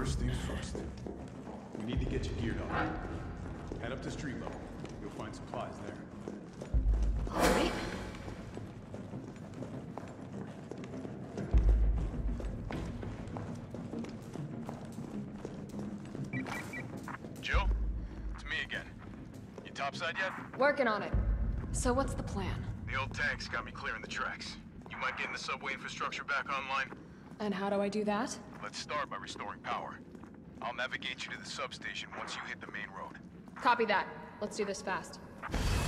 First things first. We need to get you geared up. Head up to street level. You'll find supplies there. All right. Jill? It's me again. You topside yet? Working on it. So what's the plan? The old tanks got me clearing the tracks. You mind getting the subway infrastructure back online? And how do I do that? Let's start by restoring power. I'll navigate you to the substation once you hit the main road. Copy that. Let's do this fast.